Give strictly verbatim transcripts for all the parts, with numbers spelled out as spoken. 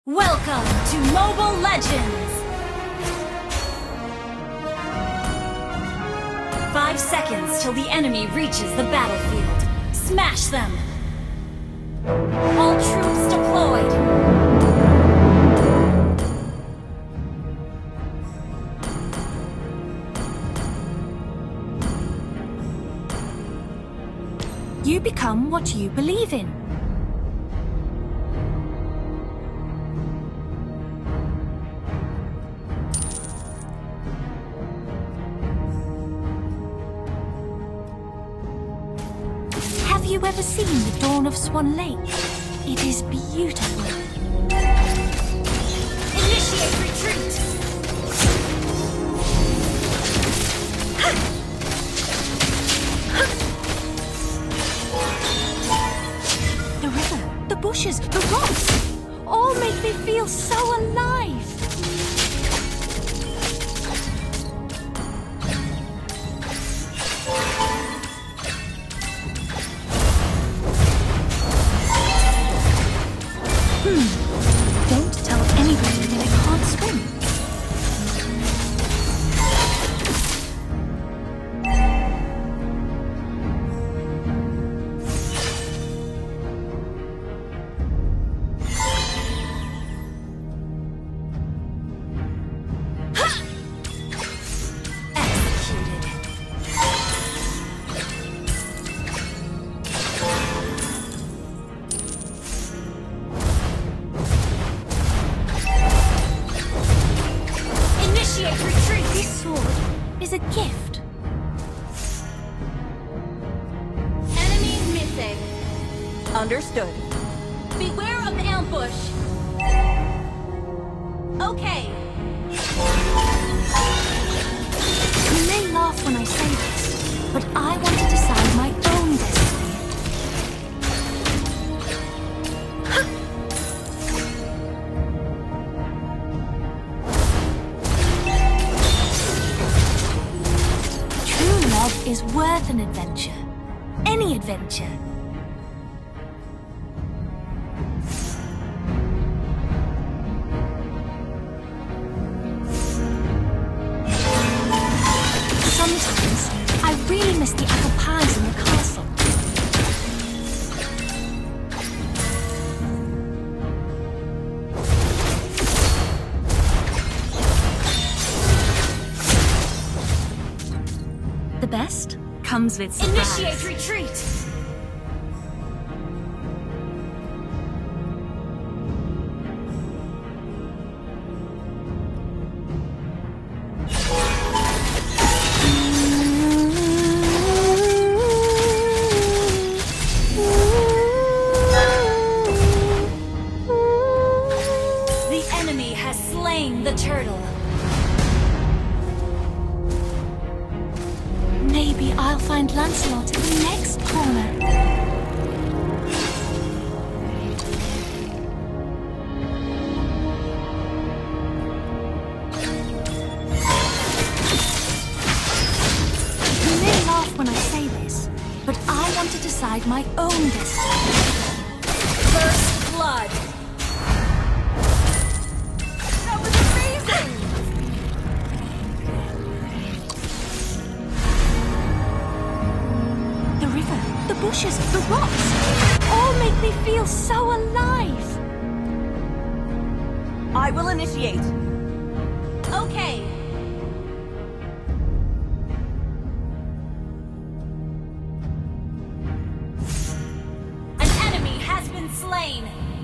Welcome to Mobile Legends! Five seconds till the enemy reaches the battlefield. Smash them! All troops deployed! You become what you believe in. Have you ever seen the dawn of Swan Lake? It is beautiful. Initiate retreat! The river, the bushes, the rocks, all make me feel so alive. Hmm. Don't tell anybody that I can't swim. Retreat! This sword is a gift. Enemy missing. Understood. Beware of ambush. Okay. You may laugh when I say this, but I want to decide my own destiny. Love is worth an adventure. Any adventure. Sometimes, I really miss the apple pies in the castle. The best comes with surprise. Initiate retreat! The enemy has slain the turtle. Maybe I'll find Lancelot in the next corner. You may laugh when I say this, but I want to decide my own destiny. First blood. That was amazing! The river, the bushes, the rocks, all make me feel so alive. I will initiate. Okay. An enemy has been slain.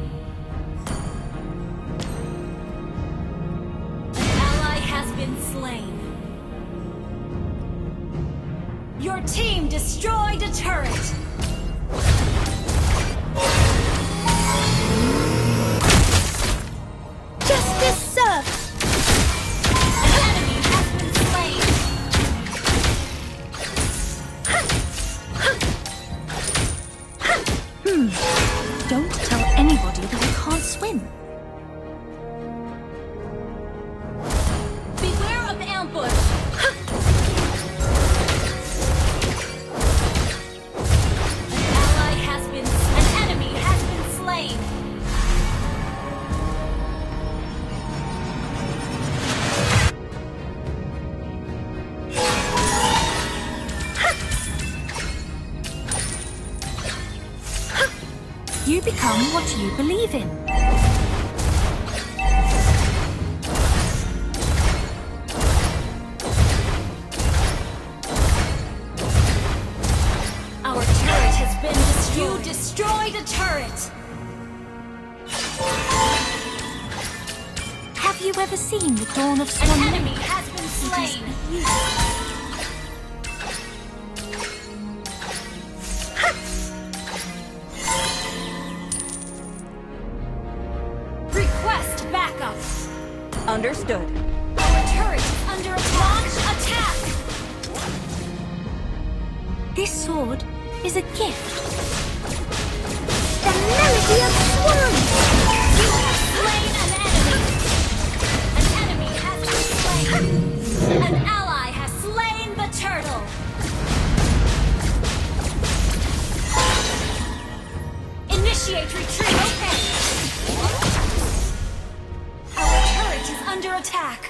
An ally has been slain. Your team destroyed a turret. Justice served. An enemy has been slain. Hmm. Don't tell anybody that I can't swim. Beware of ambush. become what you believe in. Our turret has been destroyed. You destroyed a turret. Have you ever seen the dawn of An Swan enemy Lake? has been slain. Request backup. Understood. Our turret is under attack. Launch attack. This sword is a gift. The melody of swans! You have slain an enemy. An enemy has been slain. An ally has slain the turtle. Initiate retreat. Okay. Our turret is under attack.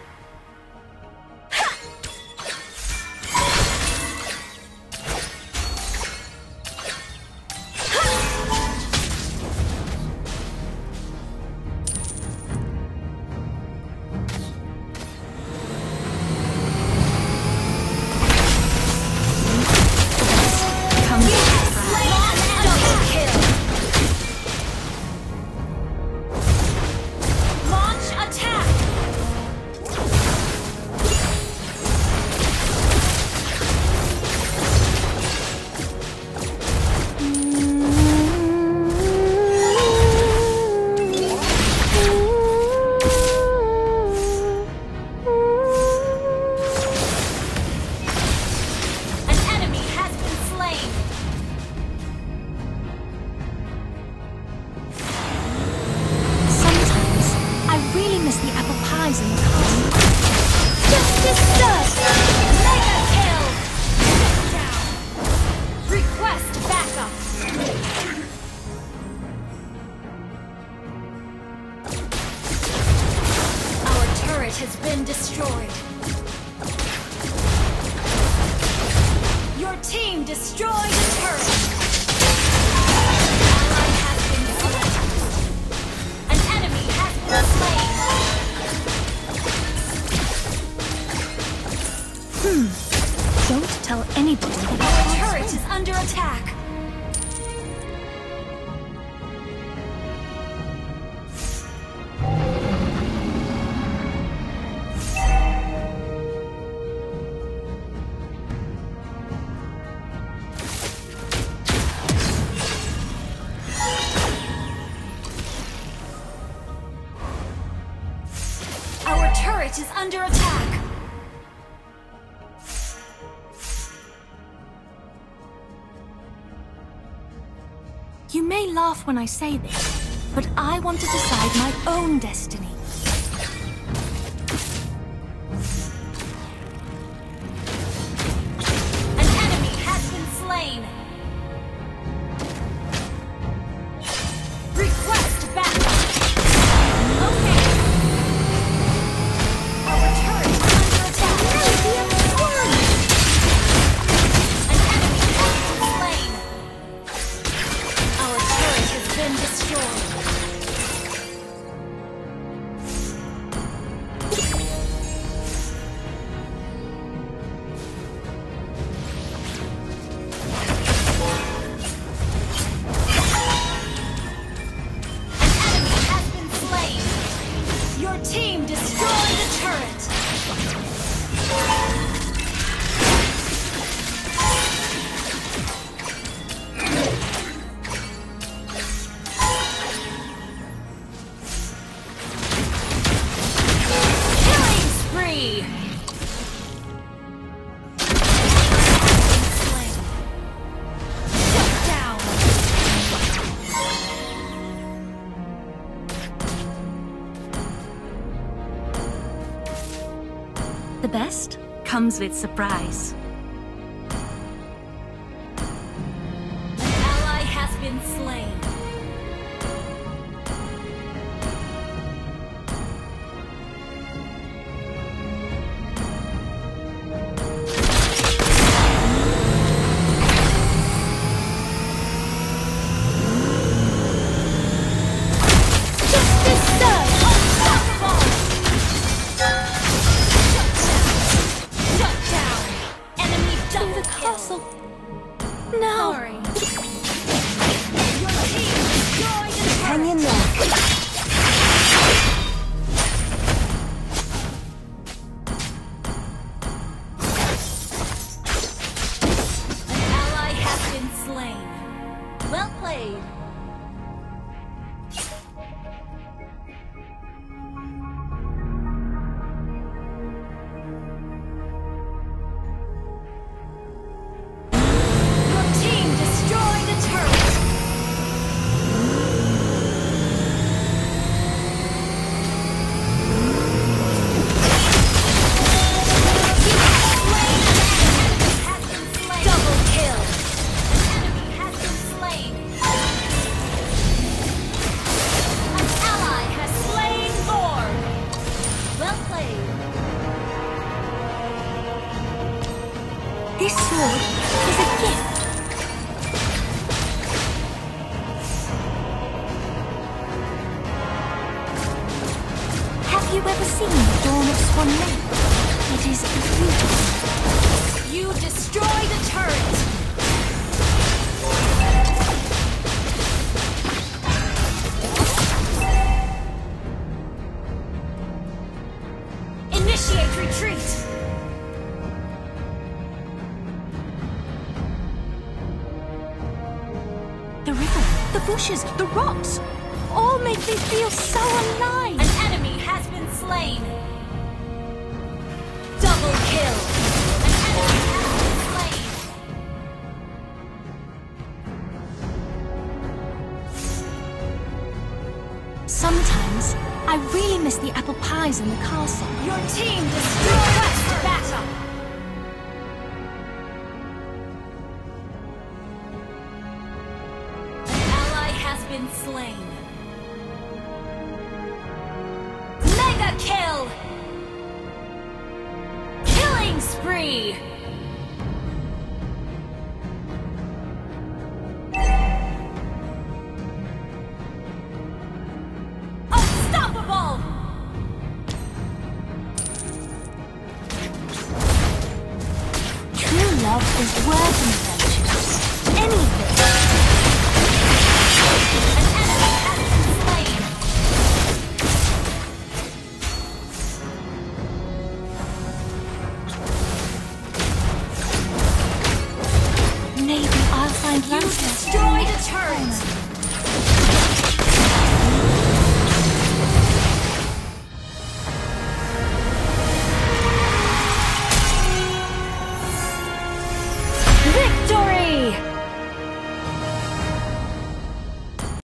Has been destroyed. Your team destroyed a turret. Ally has been slain. An enemy has been slain. Hmm. Don't tell anybody that Our turret is under attack. Our turret is under attack. You may laugh when I say this, but I want to decide my own destiny. An enemy has been slain. Request backup. Okay. Our turret is under attack. An enemy has been slain. Our turret has been destroyed. Your team destroyed a turret! Killing spree! Slain. Shut down! The best comes with surprise. An ally has been slain. sword is a gift. Have you ever seen the dawn of Swan Lake? It is beautiful. You destroy the turret! Initiate retreat! The river, the bushes, the rocks, all make me feel so alive. An enemy has been slain! Double kill! An enemy has been slain! Sometimes, I really miss the apple pies in the castle. Your team destroys the battle! An ally has been slain. Mega kill! Killing spree! Unstoppable! True love is worth